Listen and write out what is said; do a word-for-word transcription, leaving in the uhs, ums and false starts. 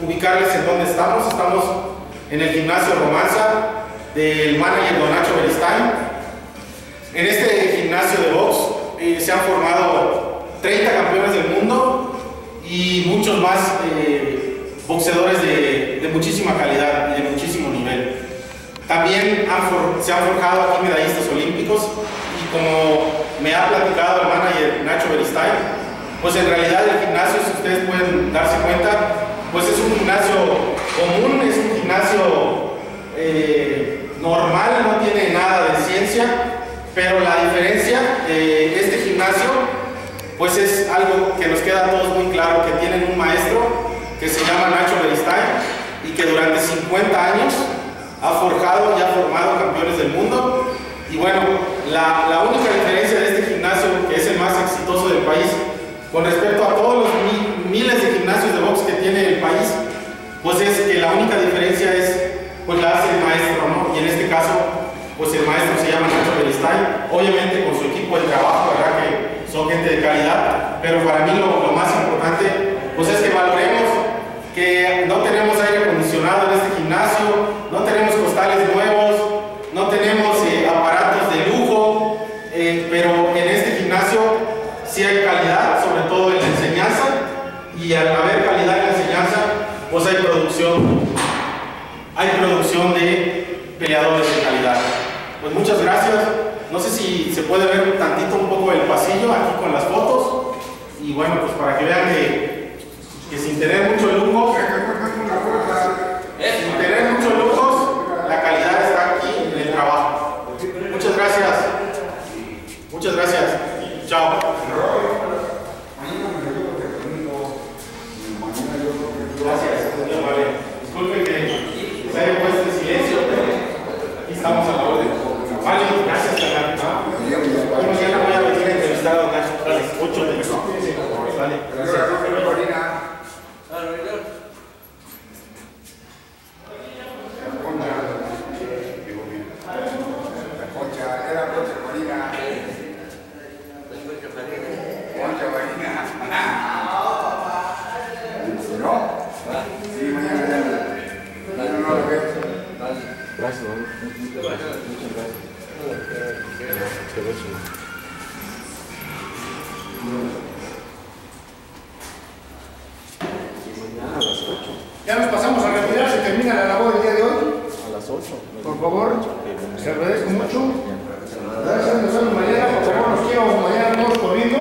ubicarles en dónde estamos. Estamos en el gimnasio Romanza del manager Don Nacho Beristain. En este gimnasio de box eh, se han formado treinta campeones del mundo y muchos más eh, boxeadores de, de muchísima calidad y de muchísimo nivel. También han for, se han forjado aquí medallistas olímpicos y como me ha platicado el manager Nacho Beristain, pues en realidad el gimnasio, si ustedes pueden darse cuenta, pues es un gimnasio común, es un gimnasio eh, normal, no tiene nada de ciencia, pero la diferencia de este gimnasio pues es algo que nos queda a todos muy claro, que tienen un maestro que se llama Nacho Beristain y que durante cincuenta años ha forjado y ha formado campeones del mundo. Y bueno, la, la única diferencia de este gimnasio, que es el más exitoso del país, con respecto a todos los mi, miles de gimnasios de box que tiene el país, pues es que la única diferencia es, pues la hace el maestro, ¿no? Y en este caso, pues el maestro se llama Nacho Beristain, obviamente con su equipo de trabajo, ¿verdad? Que son gente de calidad, pero para mí lo, lo más importante, pues es que valoremos que no tenemos aire acondicionado en este gimnasio, no tenemos costales nuevos, no tenemos eh, aparatos de lujo, eh, pero en este gimnasio sí hay calidad, sobre todo en la enseñanza, y al haber calidad en la enseñanza, pues hay producción, hay producción de peleadores de calidad. Pues muchas gracias. No sé si se puede ver tantito un poco el pasillo aquí con las fotos, y bueno, pues para que vean que, que sin tener mucho lujo, sin tener muchos lujos, la calidad está aquí en el trabajo. Muchas gracias. Muchas gracias. Chao. Gracias. Disculpen que se haya puesto en silencio, pero aquí estamos a la orden. Vale, gracias, carnal. Y mañana voy a venir a entrevistar a Don Nacho. Vale, ocho de eso. Vale, gracias. Gracias, muchas gracias. Muchas gracias. Mañana a las ocho. Ya nos pasamos a retirar, se termina la labor del día de hoy. A las ocho. Por favor, les agradezco mucho.